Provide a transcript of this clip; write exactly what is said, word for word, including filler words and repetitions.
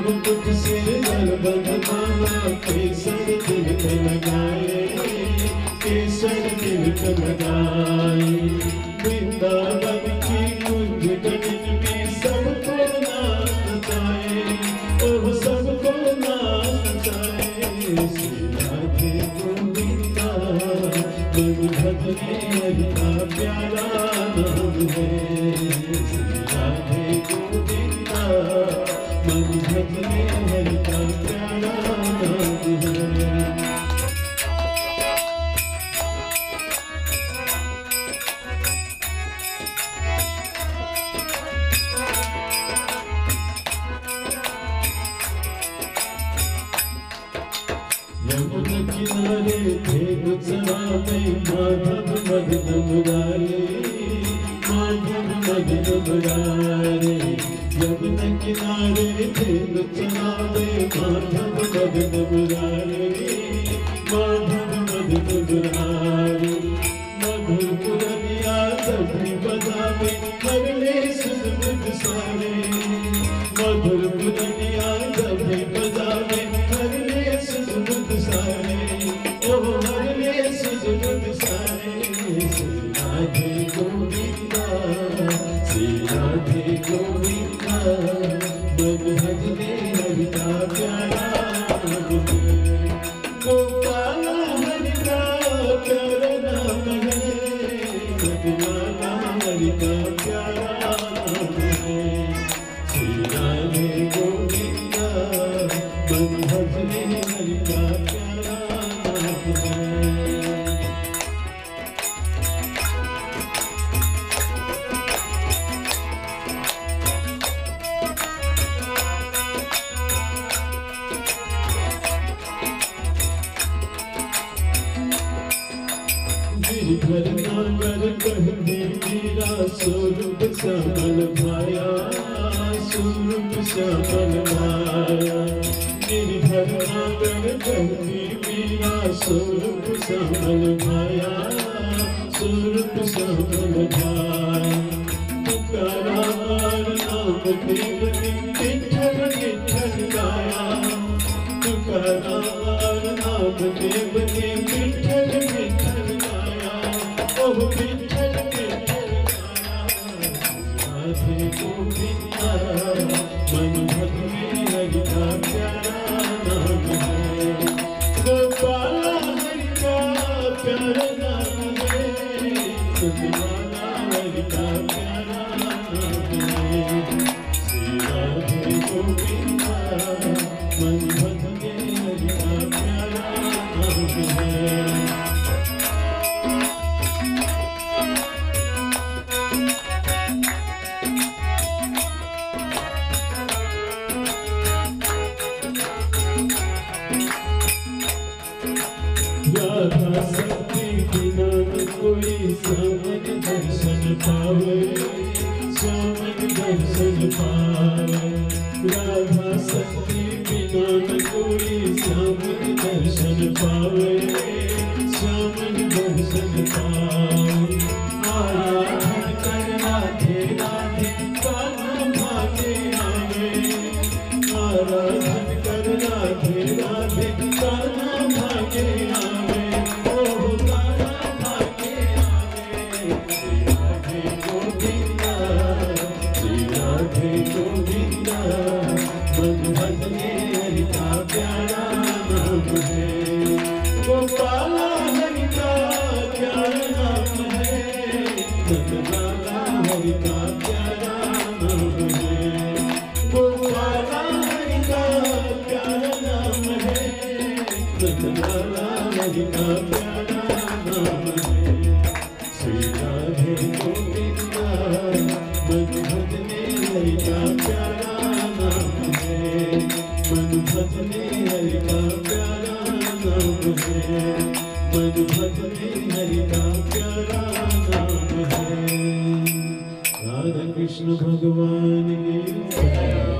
तुझसे दर बंधवाना केसर तिलक लगाए केसर तिलक लगाए वृंदावन की कुंज गगन में सबको नाच नचाए ओह सबको नाच नचाए श्री राधे गोविंदा मन भजने हरि का प्यारा नाम है श्री राधे गोविंदा मन भजने हरि का प्यारा नाम है। यमुना किनारे भेद सरा में माधव मगन मुरारे माधव मगन मुरारे यमुना किनारे भेद सरा में माधव मगन मुरारे माधव मगन मुरारे मधुर पुरनिया सभी बजावे करले सुध सारे मधुर पुरनिया सभी बजावे करले सुध सारे ओ हरले सुध सारे श्री राधे गोविंदा श्री राधे गोविंदा मन भजने हरि का प्यारा गोपाल हरि का प्यारा नाम है गोपाला हरि का प्यारा नाम है श्री राधे गोविंदा मन भजने हरि का प्यारा नाम है। गिरधर नागर कहते मेरा स्वरूप श्यामल भाया स्वरूप श्यामल भाया गिरधर नागर कहते मेरा स्वरूप श्यामल भाया स्वरूप श्यामल भाया तुकाराम नाम देव विठ्ठल विठ्ठल गाया तुकाराम नाम देव विठ्ठल विठ्ठल गाया ओह विठ्ठल विठ्ठल गाया राधे गोविंदा मन भजने हरि का प्यारा नाम है गोपाला हरि का प्यारा नाम है गोपाला हरि का प्यारा नाम है श्री राधे गोविंदा मन भजने हरि का प्यारा नाम है। राधा सखी बिना कोई सामन दर्शन पावे सामन दर्शन पावे राधा सखी बिना कोई सामन दर्शन पावे सामन दर्शन पावे आराधन कर राधे राधे काना भागे आवे आराधन कर राधे राधे काना भागे आवे ओह काना भागे आवे श्री राधे गोविंदा श्री राधे गोविंदा मन भजने हरि का प्यारा नाम है गोपाला हरि का प्यारा नाम है गोपाला हरि का प्यारा नाम है गोपाला हरि का प्यारा नाम है गोपाला हरि का प्यारा नाम है श्री राधे गोविंदा मन भजने हरि का प्यारा नाम है मन भजने हरि का प्यारा नाम है मन भजने हरि का प्यारा नाम है। राधा कृष्ण भगवान की